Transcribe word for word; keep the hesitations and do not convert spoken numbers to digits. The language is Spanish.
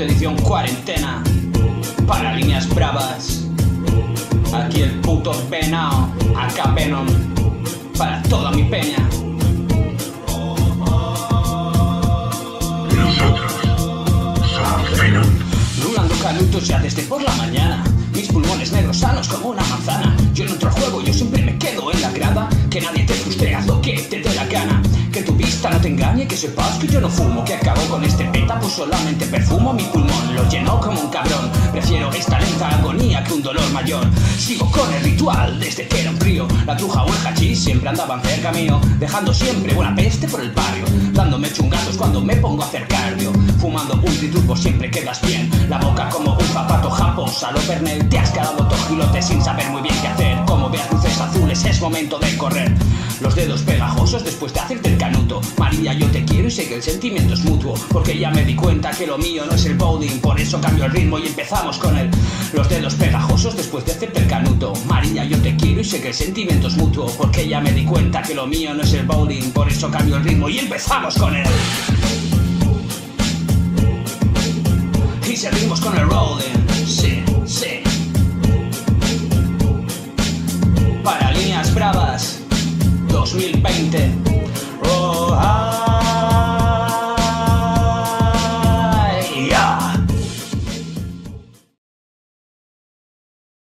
Quinta edición cuarentena. Para líneas bravas. Aquí el puto penao. Acá Venom. Para toda mi peña. Nosotros somos Venom. Rulando canutos ya desde por la mañana. Mis pulmones negros sanos como una manzana. Yo no entro al juego, yo siempre me quedo en la grada. Que nadie te frustre, haz lo que te dé la gana. Que tu vista no te engañe, que sepas que yo no fumo. Que acabo con este peta, pues solamente perfumo mi pulmón. Lo lleno como un cabrón. Prefiero esta lenta agonía que un dolor mayor. Sigo con el ritual desde que era un crío. La truja o el hachís siempre andaban cerca mío. Dejando siempre buena peste por el barrio. Dándome chungazos cuando me pongo a hacer cardio. Fumando un triturbo siempre quedas bien. La boca como un zapato japos a lo Pernell. Te has quedado tojilote sin saber muy bien qué hacer. Como veas luces azules es momento de correr. Los dedos pegajosos después de hacerte el canuto. María, yo te quiero y sé que el sentimiento es mutuo. Porque ya me di cuenta que lo mío no es el bowling. Por eso cambio el ritmo y empezamos con él. Los dedos pegajosos después de hacerte el canuto. María, yo te quiero y sé que el sentimiento es mutuo. Porque ya me di cuenta que lo mío no es el bowling. Por eso cambio el ritmo y empezamos con él. Y seguimos con el rolling. Sí, sí. Para líneas bravas dos mil veinte.